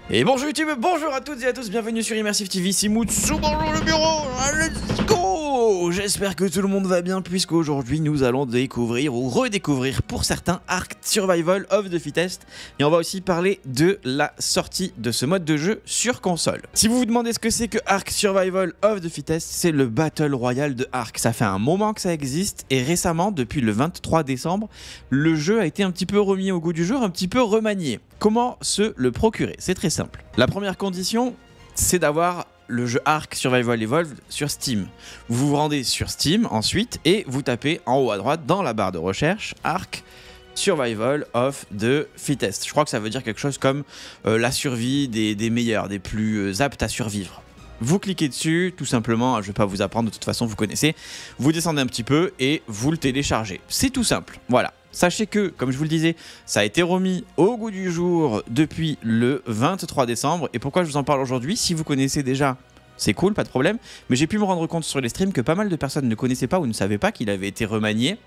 Et bonjour YouTube, bonjour à toutes et à tous, bienvenue sur Immersive TV, c'est Moutsu, bonjour le bureau, let's go. J'espère que tout le monde va bien puisqu'aujourd'hui nous allons découvrir ou redécouvrir pour certains Ark Survival of the Fittest. Et on va aussi parler de la sortie de ce mode de jeu sur console. Si vous vous demandez ce que c'est que Ark Survival of the Fittest, c'est le Battle Royale de Ark. Ça fait un moment que ça existe et récemment, depuis le 23 décembre, le jeu a été un petit peu remis au goût du jour, un petit peu remanié. Comment se le procurer? C'est très simple. La première condition, c'est d'avoir le jeu Ark Survival Evolved sur Steam. Vous vous rendez sur Steam ensuite et vous tapez en haut à droite dans la barre de recherche Ark Survival of the Fittest. Je crois que ça veut dire quelque chose comme la survie des meilleurs, des plus aptes à survivre. Vous cliquez dessus, tout simplement, je ne vais pas vous apprendre, de toute façon vous connaissez. Vous descendez un petit peu et vous le téléchargez. C'est tout simple, voilà. Sachez que, comme je vous le disais, ça a été remis au goût du jour depuis le 23 décembre. Et pourquoi je vous en parle aujourd'hui? Si vous connaissez déjà, c'est cool, pas de problème. Mais j'ai pu me rendre compte sur les streams que pas mal de personnes ne connaissaient pas ou ne savaient pas qu'il avait été remanié.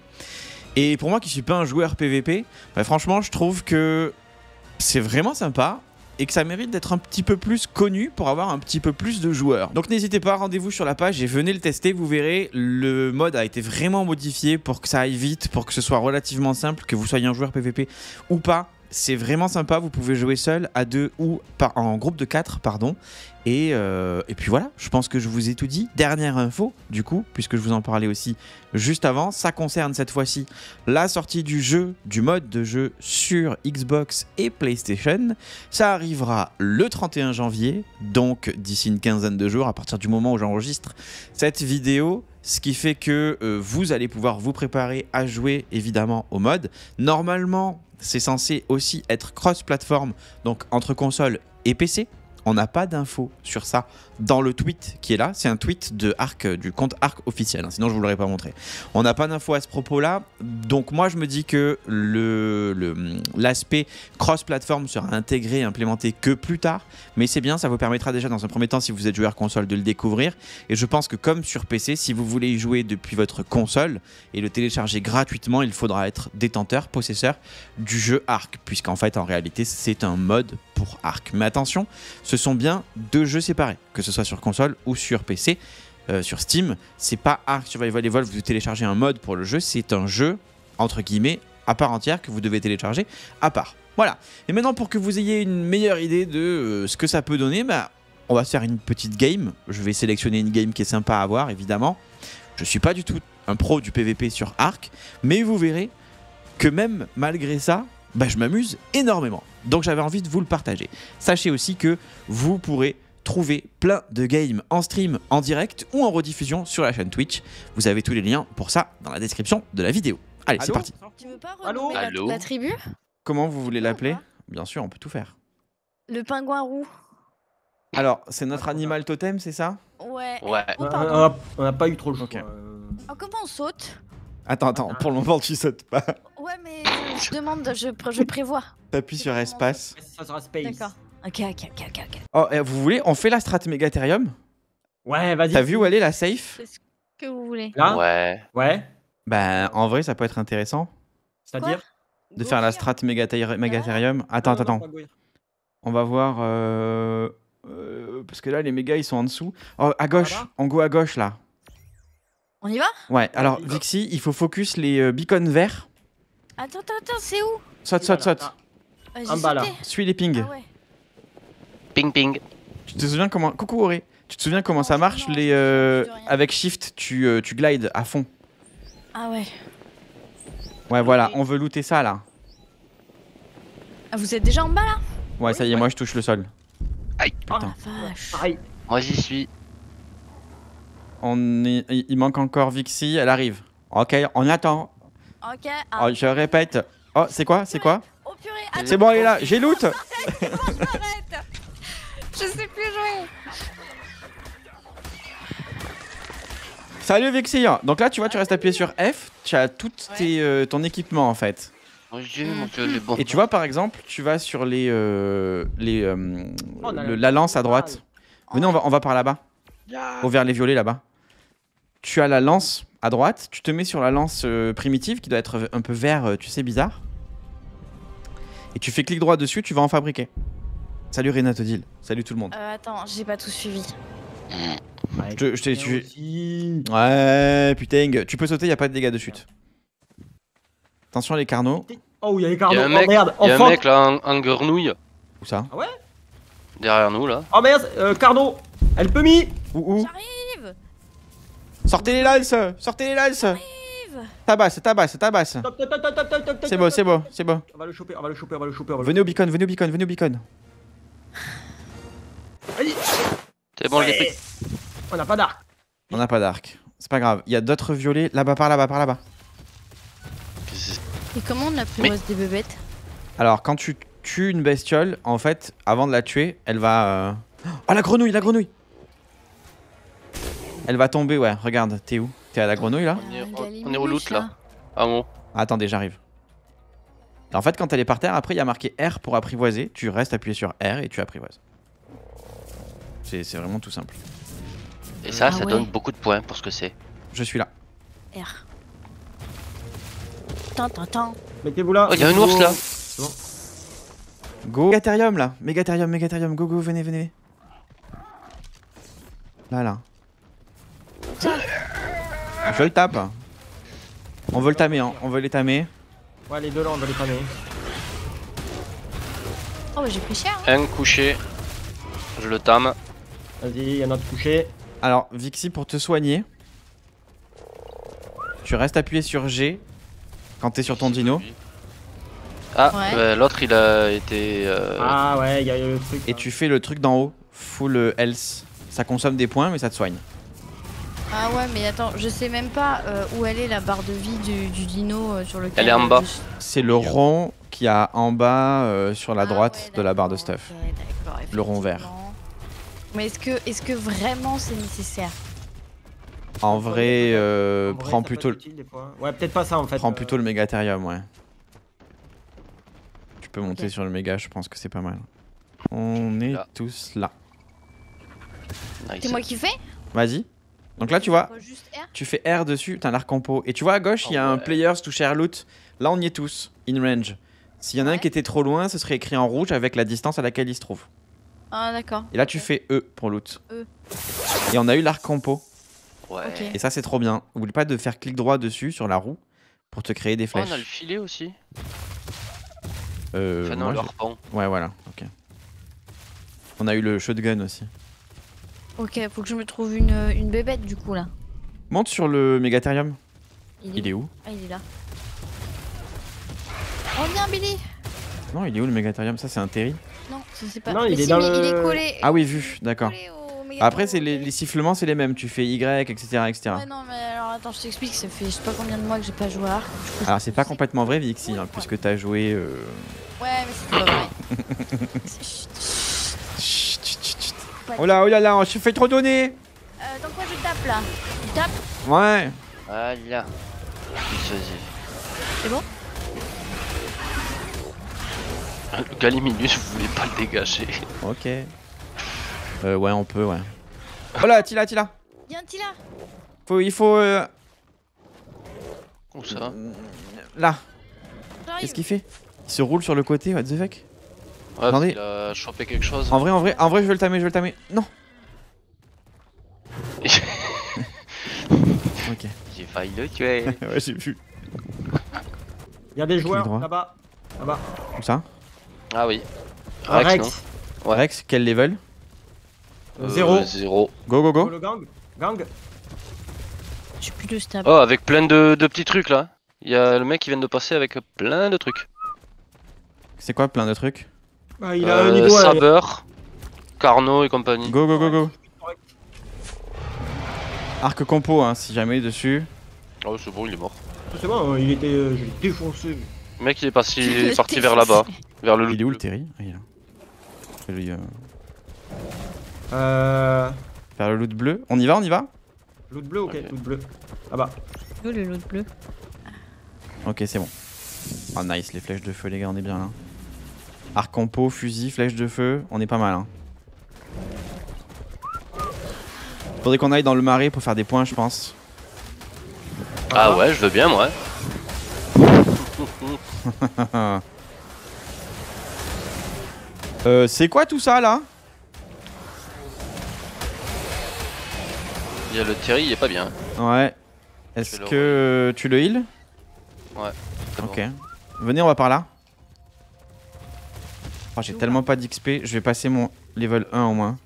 Et pour moi qui ne suis pas un joueur PVP, bah franchement je trouve que c'est vraiment sympa. Et que ça mérite d'être un petit peu plus connu pour avoir un petit peu plus de joueurs. Donc n'hésitez pas, rendez-vous sur la page et venez le tester, vous verrez, le mode a été vraiment modifié pour que ça aille vite, pour que ce soit relativement simple, que vous soyez un joueur PVP ou pas. C'est vraiment sympa, vous pouvez jouer seul, à deux ou en groupe de 4, pardon. Et puis voilà, je pense que je vous ai tout dit. Dernière info, du coup, puisque je vous en parlais aussi juste avant, ça concerne cette fois-ci la sortie du jeu, du mode de jeu sur Xbox et PlayStation. Ça arrivera le 31 janvier, donc d'ici une quinzaine de jours, à partir du moment où j'enregistre cette vidéo. Ce qui fait que vous allez pouvoir vous préparer à jouer évidemment au mode. Normalement, c'est censé aussi être cross-platform, donc entre console et PC. On n'a pas d'infos sur ça dans le tweet qui est là. C'est un tweet de Ark, du compte Ark officiel, hein, sinon je ne vous l'aurais pas montré. On n'a pas d'infos à ce propos-là. Donc moi je me dis que l'aspect cross-platform sera intégré et implémenté que plus tard. Mais c'est bien, ça vous permettra déjà dans un premier temps, si vous êtes joueur console, de le découvrir. Et je pense que comme sur PC, si vous voulez y jouer depuis votre console et le télécharger gratuitement, il faudra être détenteur, possesseur du jeu Ark. Puisqu'en fait, en réalité, c'est un mode pour Ark. Mais attention, ce sont bien deux jeux séparés, que ce soit sur console ou sur PC. Sur Steam, c'est pas Ark Survival Evolved, vous téléchargez un mode pour le jeu, c'est un jeu, entre guillemets, à part entière que vous devez télécharger à part. Voilà. Et maintenant, pour que vous ayez une meilleure idée de ce que ça peut donner, bah, on va se faire une petite game. Je vais sélectionner une game qui est sympa à avoir, évidemment. Je suis pas du tout un pro du PVP sur Ark, mais vous verrez que même malgré ça, bah, je m'amuse énormément. Donc j'avais envie de vous le partager. Sachez aussi que vous pourrez trouver plein de games en stream, en direct ou en rediffusion sur la chaîne Twitch. Vous avez tous les liens pour ça dans la description de la vidéo. Allez, c'est parti. Tu veux pas renommer la tribu? Comment vous voulez l'appeler? Bien sûr, on peut tout faire. Le pingouin roux. Alors, c'est notre animal totem, c'est ça? Ouais. Ouais. Oh, pardon. On n'a pas eu trop le choix. Ok. Oh, comment on saute? Attends, pour le moment, tu sautes pas. Ouais, mais je demande, je prévois. T'appuies sur espace. Ça sera space. D'accord. Ok. Oh, et vous voulez, on fait la strat Megatherium? Ouais, vas-y. T'as vu où elle est, la safe? C'est ce que vous voulez. Là Ouais. Ouais. Bah, en vrai, ça peut être intéressant C'est-à-dire de faire la strat Megatherium. Attends. On va voir... parce que là, les mégas, ils sont en dessous. Oh, à gauche. Là-bas En go à gauche, là. On y va? Ouais, alors, on y va. Vixie, il faut focus les beacons verts. Attends, c'est où? Saute. J'ai En bas, là. sauté. Suis les pings. Ah ouais. Ping ping. Tu te souviens comment... Coucou, Auré. Tu te souviens comment Non, ça marche non, les, je sais rien. avec Shift, tu glides à fond. Ah ouais. Ouais, voilà, on veut looter ça, là. Ah, vous êtes déjà en bas là? Ouais, ça y est, moi, je touche le sol. Aïe. Oh Putain. la vache. Pareil. Moi j'y suis. Il manque encore Vixie, elle arrive. Ok, on attend. Ok. Oh, je répète. Oh, c'est quoi? Oh purée. Attends, C'est bon, elle est là, j'ai loot. arrête. Je sais plus jouer. Salut Vixie. Donc là, tu vois, tu restes appuyé sur F, tu as tout ton équipement en fait. Mon dieu, le bon. Et tu vois, par exemple, tu vas sur la lance à droite. Venez, on va par là-bas. Vers les violets là-bas. Tu as la lance à droite, tu te mets sur la lance primitive qui doit être un peu vert, tu sais, bizarre. Et tu fais clic droit dessus, tu vas en fabriquer. Salut Renatodil. Salut tout le monde. Attends, j'ai pas tout suivi. Ouais, Je t'ai tué. aussi. Ouais, putain. Tu peux sauter, y a pas de dégâts de chute. Attention les carnaux. Oh, il y a les Il y carnaux. a un Oh mec, merde, y a un enfant. mec là en grenouille Où ça? derrière nous là. Oh merde, carnot. Elle peut mis. Où? J'arrive. Sortez les lances. Sortez les lances. Tabasse. Top, top, top, top, top, top, top, C'est top, beau, top. c'est beau, c'est beau. On va le choper, on va le choper, on va le choper. Venez au beacon, venez au beacon, venez au beacon. Vas-y. C'est bon, je l'ai Ouais. pris. On n'a pas d'arc. On n'a pas d'arc. C'est pas grave. Il y a d'autres violets là-bas, par là-bas. Et comment on Mais- apprivoise des bébêtes? Alors, quand tu tues une bestiole, en fait, avant de la tuer, elle va. Oh, la grenouille. Elle va tomber, ouais. Regarde, t'es où? T'es à la grenouille là? On est au loot là. Ah bon. Attendez, j'arrive. En fait, quand elle est par terre, après, il y a marqué R pour apprivoiser. Tu restes appuyé sur R et tu apprivoises. C'est vraiment tout simple. Et ça, Ah ça ouais. donne beaucoup de points pour ce que c'est. Je suis là. R. Tant. Mettez-vous là. Oh, y a un ours là. C'est bon. Go. Mégatherium là. Mégatherium. Go, venez. Là. Je le tape. On veut le tamer, hein. On veut les tamer. Ouais, les deux là, on va les tamer. Oh, bah j'ai pris cher. Un couché. Je le tame. Vas-y, il y a notre coucher. Alors, Vixi, pour te soigner, tu restes appuyé sur G quand t'es sur ton dino. Ah, Ouais. l'autre il a été. Ah ouais, il y a le truc. Et là. tu fais le truc d'en haut, full health. Ça consomme des points, mais ça te soigne. Ah ouais, mais attends, je sais même pas où elle est la barre de vie du dino sur lequel. Elle est en bas. C'est le rond qu'il y a en bas sur la Ah droite ouais, de la barre de d'accord, stuff. ok, d'accord, Le rond vert. effectivement. Mais est-ce que vraiment c'est nécessaire? En vrai, En vrai, prends ça plutôt, peut être utile, des fois. Ouais, peut-être pas ça en fait. prends plutôt le Mégatherium, ouais. Tu peux monter Ok. sur le méga, je pense que c'est pas mal. On est Là. tous là. Nice. C'est moi qui fais? Vas-y. Donc là, tu vois, Pas juste R? tu fais R dessus, t'as l'arc compo. Et tu vois à gauche, il y a Oh un ouais. players to share loot. Là, on y est tous, in range. S'il y en a un Ouais. qui était trop loin, ce serait écrit en rouge avec la distance à laquelle il se trouve. Ah d'accord. Et là, tu fais E pour loot. E. Et on a eu l'arc compo. Ouais. Ok. Et ça, c'est trop bien. Oublie pas de faire clic droit dessus sur la roue pour te créer des Oh, on a le flèches. filet aussi. Euh, Enfin, non, moi, le j'ai- harpon. Ouais, voilà, ok. On a eu le shotgun aussi. Ok, faut que je me trouve une bébête du coup là. Monte sur le Mégatherium. Il est où? Ah, il est là. Reviens Billy. Non, il est où le Mégatherium? Ça, c'est un Terry. Non, ça c'est pas. Non, Mais il est si, dans mais il est le- collé. Ah oui, vu, d'accord. collé au méga- Après, c'est les sifflements, c'est les mêmes. Tu fais Y, etc. Ouais, non, mais alors attends, je t'explique. Ça fait je sais pas combien de mois que j'ai pas joué à Ark. Du coup, Alors, c'est pas je- complètement vrai, Vixi, hein, puisque t'as joué. Ouais, mais c'est pas vrai. Chut, chut. Chut, chut, chut, chut. Pas Oh là, on se fait trop donner. Dans quoi je tape là? Je tape? Ouais. Voilà. C'est bon? Le Galiminus, vous voulez pas le dégager. Ok. Ouais, on peut, ouais. Oh là, Tila. Viens, Tila. Il faut. Où ça? Là. J'arrive. Qu'est-ce qu'il fait? Il se roule sur le côté, what the fuck? Ouais, Attendez. il a chopé quelque chose. En vrai, je vais le tamer. Non. Ok. J'ai failli le tuer. Ouais, j'ai vu. Il y a des joueurs droit. là-bas. Là-bas. Où ça? Ah oui. Un Rex, Rex. Ouais. Rex, quel level? Zéro. 0. Go. Oh, le gang. Gang. J'ai plus de stab. Oh, avec plein de petits trucs là. Il y a le mec qui vient de passer avec plein de trucs. C'est quoi, plein de trucs? Ah, il a un niveau. Saber, Carnot et compagnie. Go. Arc compo, hein, si jamais dessus. Oh, c'est bon, il est mort. C'est bon, il était. Je l'ai défoncé. Le mec, il est parti vers là-bas. Vers le Il est où le loot. Terry? Ah, il est là. Je vais lui, Euh. faire le loot bleu. On y va? Loot bleu, ok, Ok. loot bleu. Là-bas. Où le lot bleu? Ok, c'est bon. Oh nice, les flèches de feu, les gars, on est bien là. Arc compo, fusil, flèche de feu, on est pas mal. Hein. Faudrait qu'on aille dans le marais pour faire des points, je pense. Ah ouais, je veux bien, moi. C'est quoi tout ça là? Il y a le Terry, il est pas bien. Ouais. Est-ce Je vais que tu le heal? Ouais. c'est Ok. bon. Venez, on va par là. Oh, j'ai tellement pas d'XP. Je vais passer mon level 1 au moins.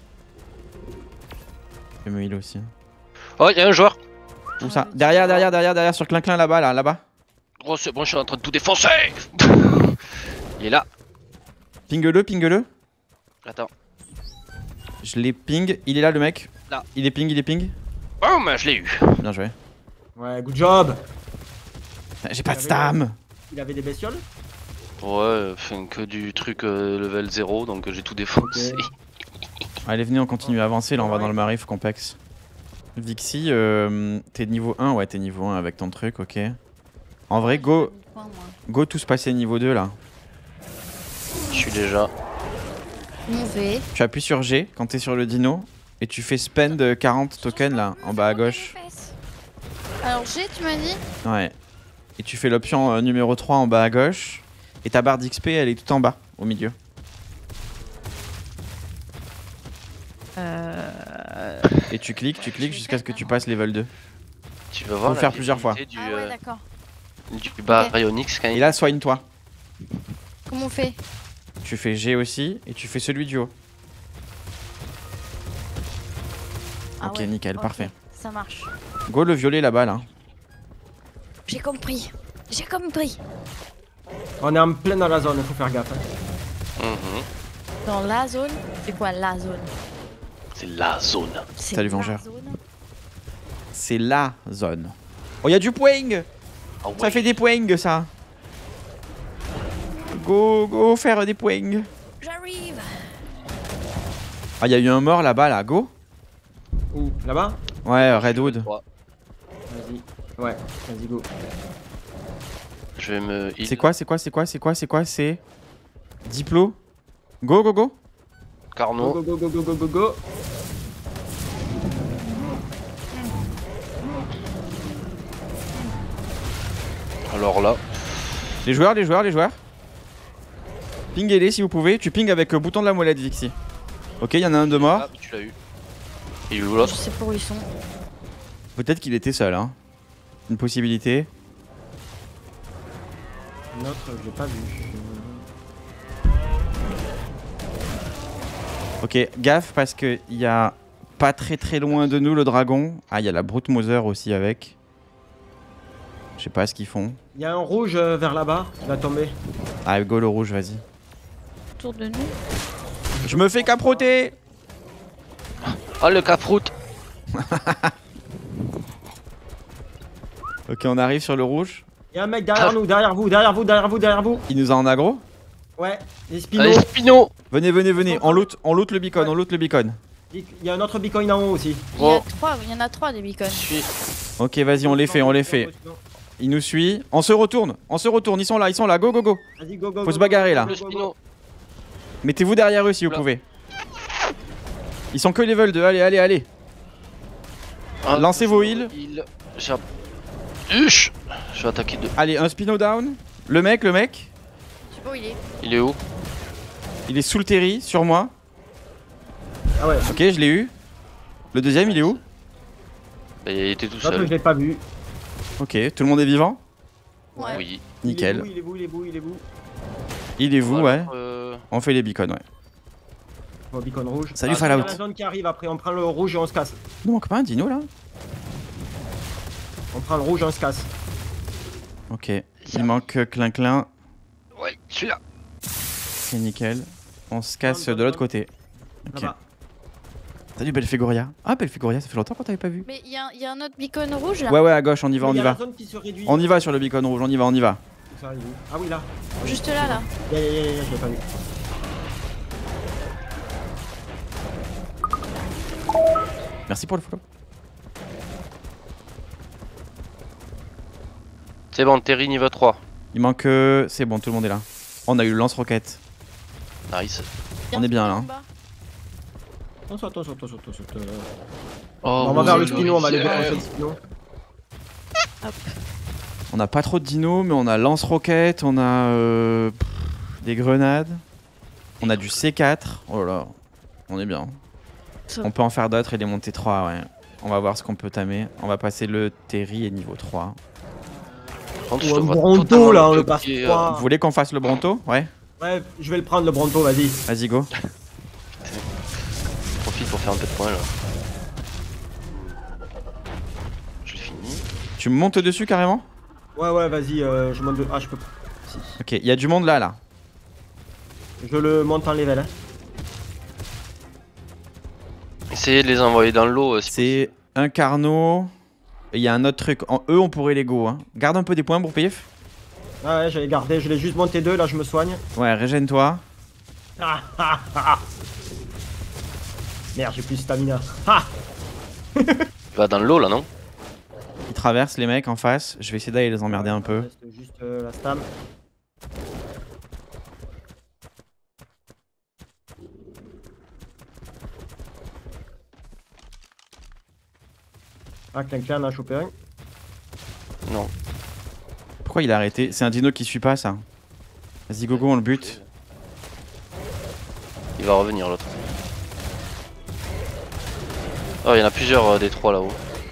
Je vais me heal aussi. Oh, il y a un joueur. Où ça? Derrière, sur Clinclin là-bas, là-bas. Oh, c'est bon, je suis en train de tout défoncer. Il est là. Ping-le. Attends. Je l'ai ping. Il est là le mec. Là. Il est ping. Oh, mais je l'ai eu. Bien joué. Ouais, good job. J'ai pas de stam. Il avait des bestioles? Ouais, enfin, que du truc level 0, donc j'ai tout défoncé. Ok. Allez, venez, on continue à avancer. Là, on va dans le marais, faut qu'on pex. Vixie, t'es niveau 1? Ouais, t'es niveau 1 avec ton truc, ok. En vrai, go tous passer niveau 2 là. Je suis déjà. On fait. Tu appuies sur G quand t'es sur le dino et tu fais spend 40 tokens là, en bas à gauche. Alors G, tu m'as dit? Ouais. Et tu fais l'option numéro 3 en bas à gauche. Et ta barre d'XP elle est tout en bas, au milieu. Et tu cliques jusqu'à ce que tu passes level 2. Tu vas voir Faut la faire plusieurs fois. visibilité Ah ouais, d'accord. du Baryonyx quand Et il... là, soigne-toi. Comment on fait? Tu fais G aussi et tu fais celui du haut. Ah Ok, ouais, nickel, ok, parfait. Ça marche. Go le violet là-bas là. J'ai compris. J'ai compris. On est en plein dans la zone, faut faire gaffe. Hein. Mhm. Dans la zone? C'est quoi la zone? C'est la zone. C'est Salut, la Vengeur. zone. C'est la zone. Oh, y'a du poing. Ah ouais. Ça fait des poings ça. Go faire des poings. J'arrive. Ah, y'a eu un mort là-bas là, go. Où? Là-bas? Ouais, Redwood. Ouais. Vas-y. Ouais, vas-y, go. Je vais me... heal. C'est Diplo. Go. Carnot. Go. Alors là, Les joueurs. Pingez-les si vous pouvez. Tu ping avec le bouton de la molette, Vixie. Ok, y'en a un de mort. ah, tu l'as eu. Il est où Je l'autre? sais pas où ils sont. Peut-être qu'il était seul, hein. Une possibilité. L'autre, je l'ai pas vu. Ok, gaffe parce que y a pas très loin de nous le dragon. Ah, y a la Brute Mother aussi avec. Je sais pas ce qu'ils font. Il y a un rouge vers là-bas qui va tomber. Ah, go le rouge, vas-y. Autour de nous. Je me fais caproter. Ah, le caproute. Ok, on arrive sur le rouge. Il y a un mec derrière nous, derrière vous. Il nous a en aggro. Ouais, les spinos. Allez, Spino. Venez. On loot le beacon, Il y a un autre beacon en haut aussi. Oh. Il y en a trois des beacons. Je suis... Ok, vas-y, on les fait. Il nous suit. On se retourne. Ils sont là. Go. Vas-y, go. Faut se bagarrer, là. Le Spino. Mettez-vous derrière eux si vous Oula. pouvez. Ils sont que level 2. Allez. Ah, Lancez vos heals. J'ai un... Huch. Je vais attaquer deux. Allez, un Spino down. Le mec. Je sais pas où il est. Il est où? Il est sous le terri, sur moi. Ah ouais, Ok, je l'ai eu. Le deuxième, il est où? Bah, il était tout l'autre, je seul. l'ai pas vu. Ok, tout le monde est vivant? Ouais. Oui. Nickel. Il est où Il est vous, ouais. Alors, On fait les beacons, ouais. Bon, beacon rouge. Salut, Il y a Fallout. la zone qui arrive après, on prend le rouge et on se casse. Il nous manque pas un dino là? On prend le rouge et on se casse. Ok, il manque Clinclin. ouais, je suis là. C'est nickel. On se casse de l'autre côté. Ok. Là-bas. Salut Belphégoria. Ah, Belphégoria, ça fait longtemps qu'on t'avait pas vu. Mais il y a un autre beacon rouge là. Ouais, à gauche, on y va. Il y a la zone qui se réduit. On y va sur le beacon rouge, on y va. Ça arrive où? Ah oui, là. Juste là. Ya, je l'ai pas vu. Merci pour le follow. C'est bon, Terry niveau 3. Il manque. C'est bon, tout le monde est là. On a eu le lance-roquette. Nice. On est bien là. On saute. Oh, On va vers le oui, spino, on va oui, aller défoncer le spino. On a pas trop de dinos, mais on a lance-roquette, on a des grenades. On a du C4. Oh là, on est bien. Ça- On peut en faire d'autres et les monter 3, ouais. On va voir ce qu'on peut tamer. On va passer le Terry et niveau 3. Par contre, je Ou te un vois Bronto totalement là, on le bloqué, passe 3. Vous voulez qu'on fasse le Bronto? Ouais. Ouais, je vais le prendre le Bronto, vas-y. Vas-y, go. Profite pour faire un peu de points là. Je l'ai fini. Tu me montes dessus carrément? Ouais, vas-y, je monte de. Ah, je peux pas. Si. Ok, il y a du monde là. Je le monte en level. Hein. Essayez de les envoyer dans l'eau. C'est un Carnot. Et il y a un autre truc. En eux, on pourrait les go. Hein. Garde un peu des points pour pif. Ah ouais, j'avais gardé, je l'ai juste monté 2, là je me soigne. Ouais, régène-toi. Merde, j'ai plus de stamina. Ah Il va dans l'eau là, non? Ils traversent les mecs en face. Je vais essayer d'aller les emmerder un peu. Reste juste la stam. Ah, Clan a chopé un. Non. Pourquoi il a arrêté? C'est un dino qui suit pas ça. Vas-y, gogo, on le bute. Il va revenir l'autre. Oh, il y en a plusieurs des trois là-haut.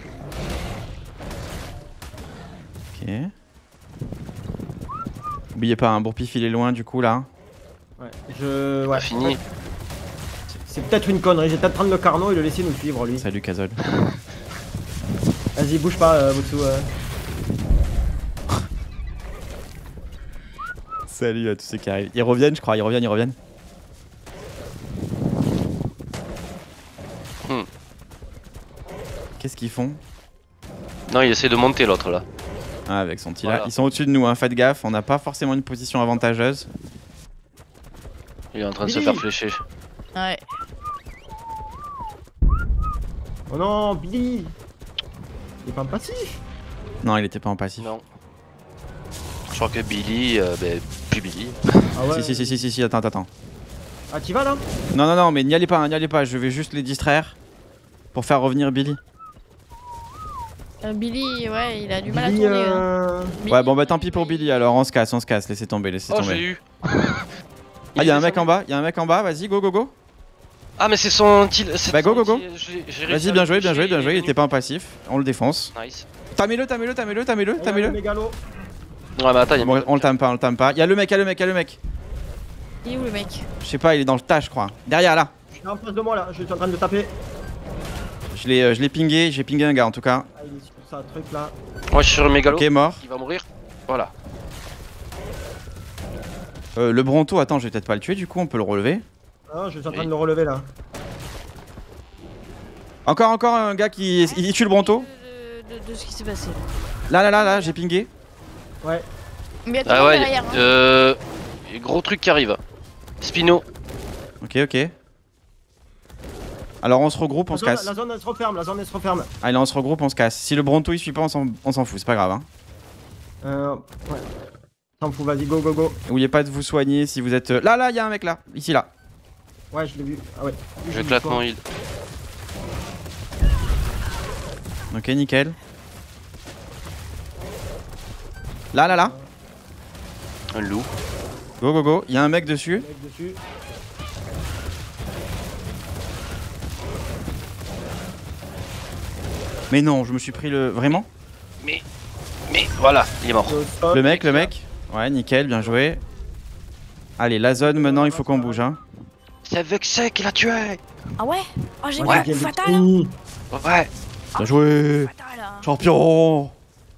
Ok. Oubliez pas, un Bourpif il est loin du coup là. Ouais, je. Ouais. Fini. C'est peut-être une connerie, j'ai peut-être prendre le Carnot et le laisser nous suivre lui. Salut Kazol. Vas-y, bouge pas, Mutsu. Salut à tous ceux qui arrivent. Ils reviennent, je crois, ils reviennent. Qu'est-ce qu'ils font? Non, il essaie de monter l'autre là. Ah, avec son petit Voilà. là. Ils sont au-dessus de nous, hein, faites gaffe. On n'a pas forcément une position avantageuse. Il est en train de se Billy. faire flécher. Ouais. Oh non, Billy. Il est pas passif. Non, il était pas en passif. Non. Je crois que Billy, plus Billy. Ah ouais. Si, attends. Ah, t'y vas là? Non, mais n'y allez pas, je vais juste les distraire pour faire revenir Billy. Billy, ouais, il a du mal à Billy, tourner. Hein. Ouais, bon bah tant pis pour Billy alors, on se casse, laissez tomber. Oh, j'ai eu. Ah, y'a un mec en bas, vas-y, go. Ah, mais c'est son. Bah, go. J'ai réussi Vas-y, à bien le joué, toucher, il était pas en passif, on le défonce. Nice. Tamez-le. Mégalo. Ouais, mais attends, il y a Bon, on le tame pas. Y'a le mec. Il est où le mec? Je sais pas, il est dans le tas, je crois. Derrière là. Je suis en face de moi là, je suis en train de le taper. Je l'ai pingé, j'ai pingé un gars en tout cas. Ah, il est sur ça, truc là. Moi, je suis sur le mégalo. Ok, mort. Il va mourir. Voilà. Le Bronto, attends, je vais peut-être pas le tuer, du coup, on peut le relever. Ah, je suis en train de le relever là. Encore un gars qui. Il tue le Bronto. De ce qui s'est passé. Là, j'ai pingé. Ouais. Mais attends, Ah ouais, derrière. Hein. gros truc qui arrive. Spino. Ok. Alors on se regroupe, on se casse. La zone elle se referme, Allez, on se regroupe, on se casse. Si le Bronto il suit pas, on s'en fout, c'est pas grave. Hein. Ouais. T'en fous, vas-y, go. N'oubliez pas de vous soigner si vous êtes. Là, il y a un mec là, ici là. Ouais, je l'ai vu. Ah ouais. Je claque mon heal. Ok, nickel. Là. Un loup. Go. Il y a un mec dessus. Mec dessus. Mais non, je me suis pris le. Vraiment? Mais voilà, il est mort. Le mec. Ouais, nickel, bien joué. Allez, la zone maintenant, il faut qu'on bouge. Hein. C'est avec ça qu'il a tué. Ah ouais? Oh, j'ai Ouais. vu fatal. Ouais. Bien joué. Fatal. Hein. Champion.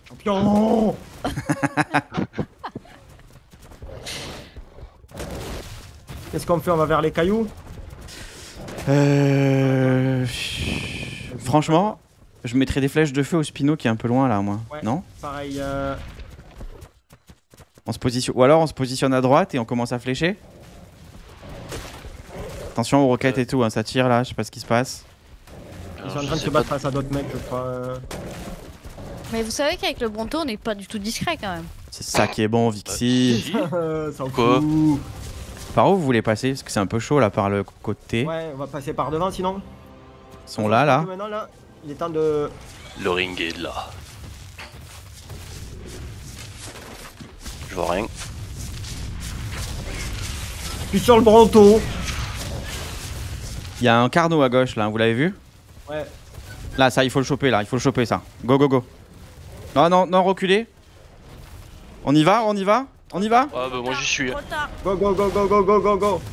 Qu'est-ce qu'on fait? On va vers les cailloux? Franchement, je mettrais des flèches de feu au Spino qui est un peu loin là, moi. Ouais. Non? Pareil. On se positionne. Ou alors on se positionne à droite et on commence à flécher. Attention aux roquettes et tout, hein, ça tire là, je sais pas ce qui se passe. Ils sont en train de se battre face à d'autres mecs, je crois. Mais vous savez qu'avec le Bronto, on n'est pas du tout discret quand même. C'est ça qui est bon, Vixie. Ça en Quoi fout. Par où vous voulez passer? Parce que c'est un peu chaud là par le côté. Ouais, on va passer par devant sinon. Ils sont là. Maintenant là, il est temps de. Le ring est là. Je vois rien. Je suis sur le Bronto. Il y a un Carno à gauche là, vous l'avez vu? Ouais. Là, ça, il faut le choper là, il faut le choper ça. Go, go, go. Non, non, non, reculez. On y va, on y va, on y va. Ah bah moi j'y suis. Trop tard. Go, go, go, go, go, go, go, go.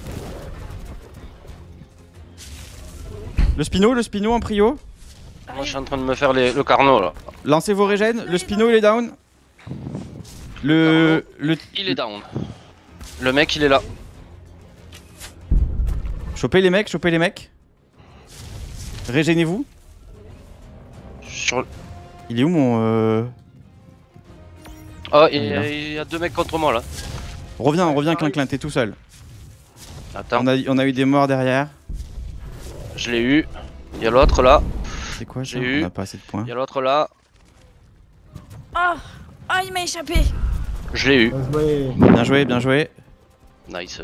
Le Spino en prio. Moi je suis en train de me faire le carnot là. Lancez vos régènes, le Spino il est down. Le Il est down. Le mec il est là. Chopez les mecs, chopez les mecs. Régénez-vous. Sur... Il est où mon Oh Il est là. il y a deux mecs contre moi là. Reviens Clinclin, t'es tout seul. Attends, On a eu des morts derrière. je l'ai eu. Il y a l'autre là. C'est quoi ça? J'ai eu. On a pas assez de points. Il y a l'autre là. Oh, oh, il m'a échappé. Je l'ai eu. Bien joué. Bien joué, bien joué. Nice.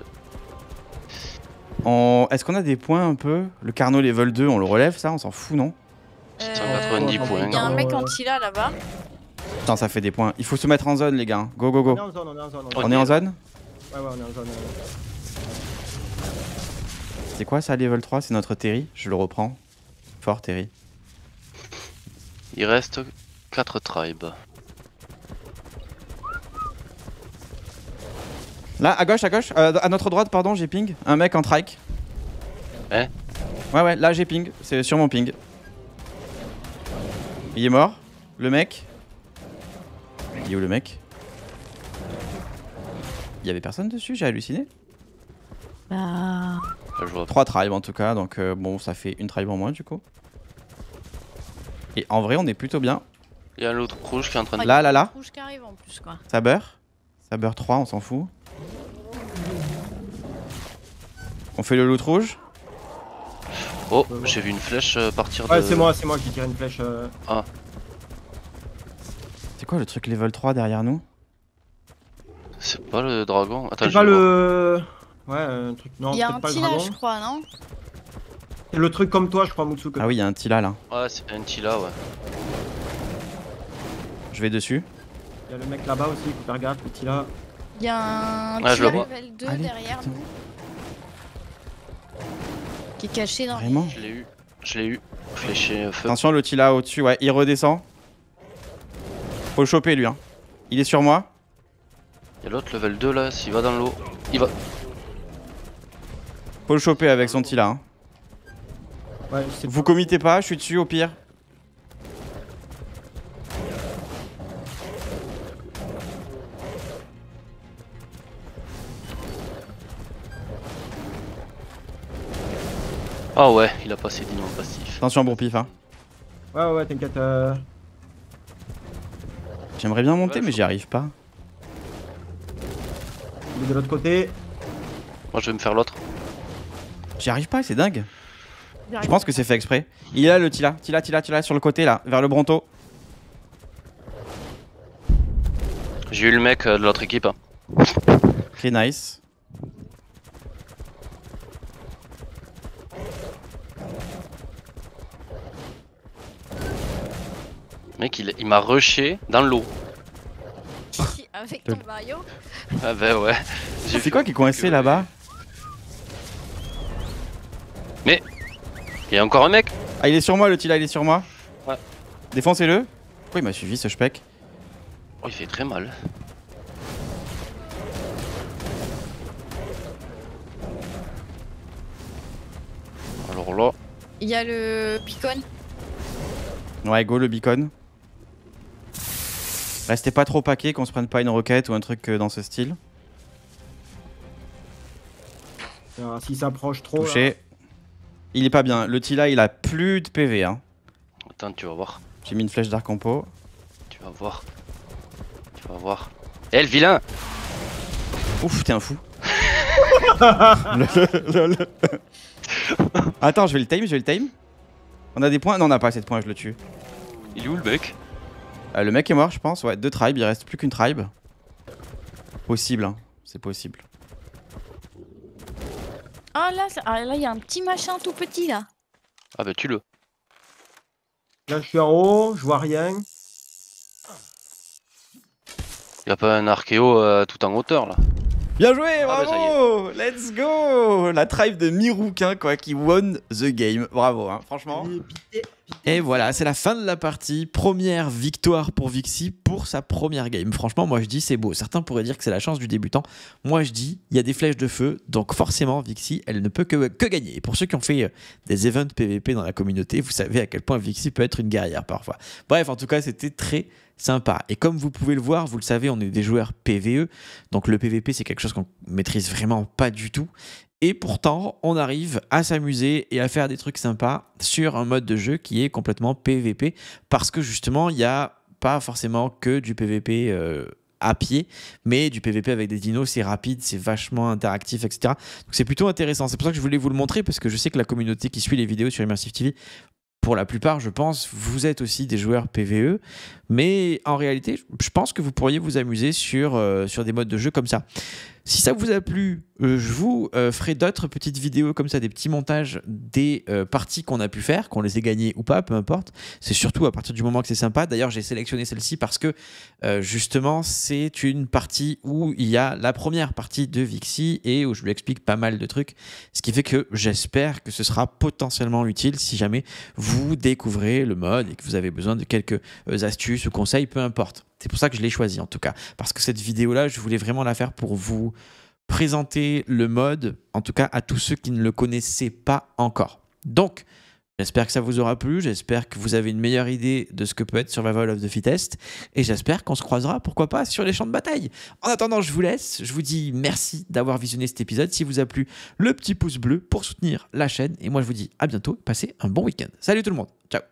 Est-ce qu'on a des points un peu? Le Carnot level 2, on le relève ça? On s'en fout non? 190 points. Il y a un mec anti-là là-bas. Putain, ça fait des points. Il faut se mettre en zone les gars. Go, go, On go. est en zone, on est en zone. On est en zone? Ouais, ouais, on est en zone. C'est quoi ça level 3? C'est notre Terry. Je le reprends. Fort Terry. Il reste 4 tribes. Là, à gauche, à notre droite, pardon, j'ai ping. Un mec en trike. Hein? Ouais, là j'ai ping. C'est sur mon ping. Il est mort. Le mec. Il est où le mec? Il y avait personne dessus, j'ai halluciné. Bah. Là, je vois. 3 tribes en tout cas, donc bon, ça fait une tribe en moins du coup. Et en vrai, on est plutôt bien. Il y a l'autre rouge qui est en train de. Là. Rouge qui arrive en plus quoi. Ça beurre. Ça beurre 3, on s'en fout. On fait le loot rouge. Oh, j'ai vu une flèche partir de. Ouais, c'est moi qui tire une flèche. C'est quoi le truc level 3 derrière nous? C'est pas le dragon. Attends, C'est je pas vais voir. le. Ouais, un truc. Non, Il y a peut-être un pas le petit là, dragon. je crois, non? C'est le truc comme toi, je crois, Mutsuko. Ah oui, il y a un Tila là. Ouais, c'est un Tila, ouais. Je vais dessus. Il y a le mec là-bas aussi, faut faire gaffe, petit là. Il y a un Ah, je le petit vois. level 2 Allez, derrière putain. nous. Qui est caché dans Vraiment? Je l'ai eu. Je l'ai eu. Fléché feu. Attention, le Tila au-dessus, ouais, il redescend. Faut le choper lui, hein. Il est sur moi. Il y a l'autre level 2 là, s'il va dans l'eau. Il va. Faut le choper avec son Tila, hein. Ouais, je sais Vous pas. committez pas, je suis dessus au pire. Ah ouais, il a passé dit non passif. Attention, bon pif, hein. Ouais, ouais, t'inquiète. J'aimerais bien monter, Ouais, mais faut- j'y arrive pas. Il est de l'autre côté. Moi je vais me faire l'autre. J'y arrive pas, c'est dingue. Je pense que c'est fait exprès. Il est là le Tila. Tila, sur le côté là, vers le Bronto. J'ai eu le mec de l'autre équipe. Hein. Ok, nice. Mec, il m'a rushé dans l'eau. Avec ton Mario. Ah bah ouais. C'est quoi qui est coincé là-bas? Mais il y a encore un mec. Ah, il est sur moi le Tila, il est sur moi. Ouais. Défoncez-le. Pourquoi il m'a suivi ce spec? Oh, il fait très mal. Alors là, Il y a le beacon. Ouais, go le beacon. Restez pas trop paquet qu'on se prenne pas une roquette ou un truc dans ce style. S'il s'approche trop. Touché. Il est pas bien. Le Tila il a plus de PV hein. attends, tu vas voir. J'ai mis une flèche d'arc en pot. Tu vas voir. Tu vas voir. Eh le vilain. Ouf, t'es un fou. Attends, je vais le time. On a des points? Non, on n'a pas assez de points, je le tue. Il est où le mec? Le mec est mort, je pense. Ouais, 2 tribes, il reste plus qu'une tribe. Possible, hein. C'est possible. Ah là, il y a un petit machin tout petit là. Ah bah tue-le. Là, je suis en haut, je vois rien. Y a pas un archéo tout en hauteur là? Bien joué, Ah, bah, ça y bravo. Let's go. La tribe de Mirouquin, quoi, qui won the game. Bravo, hein, franchement. Et voilà, c'est la fin de la partie. Première victoire pour Vixie pour sa première game. Franchement, moi je dis c'est beau. Certains pourraient dire que c'est la chance du débutant. Moi je dis, il y a des flèches de feu. Donc forcément, Vixie, elle ne peut que gagner. Et pour ceux qui ont fait des events PVP dans la communauté, vous savez à quel point Vixie peut être une guerrière parfois. Bref, en tout cas, c'était très sympa. Et comme vous pouvez le voir, vous le savez, on est des joueurs PVE. Donc le PVP, c'est quelque chose qu'on maîtrise vraiment pas du tout. Et pourtant, on arrive à s'amuser et à faire des trucs sympas sur un mode de jeu qui est complètement PVP. Parce que justement, il n'y a pas forcément que du PVP à pied, mais du PVP avec des dinos, c'est rapide, c'est vachement interactif, etc. Donc c'est plutôt intéressant. C'est pour ça que je voulais vous le montrer, parce que je sais que la communauté qui suit les vidéos sur Immersive TV, pour la plupart, je pense, vous êtes aussi des joueurs PVE. Mais en réalité, je pense que vous pourriez vous amuser sur des modes de jeu comme ça. Si ça vous a plu, je vous ferai d'autres petites vidéos comme ça, des petits montages des parties qu'on a pu faire, qu'on les ait gagnées ou pas, peu importe. C'est surtout à partir du moment que c'est sympa. D'ailleurs, j'ai sélectionné celle-ci parce que justement, c'est une partie où il y a la première partie de Vixie et où je lui explique pas mal de trucs. Ce qui fait que j'espère que ce sera potentiellement utile si jamais vous découvrez le mode et que vous avez besoin de quelques astuces ou conseils, peu importe. C'est pour ça que je l'ai choisi en tout cas. Parce que cette vidéo-là, je voulais vraiment la faire pour vous présenter le mode, en tout cas à tous ceux qui ne le connaissaient pas encore. Donc, j'espère que ça vous aura plu, j'espère que vous avez une meilleure idée de ce que peut être Survival of the Fittest, et j'espère qu'on se croisera, pourquoi pas, sur les champs de bataille. En attendant, je vous laisse, je vous dis merci d'avoir visionné cet épisode. Si vous a plu, le petit pouce bleu pour soutenir la chaîne, et moi je vous dis à bientôt, passez un bon week-end. Salut tout le monde, ciao.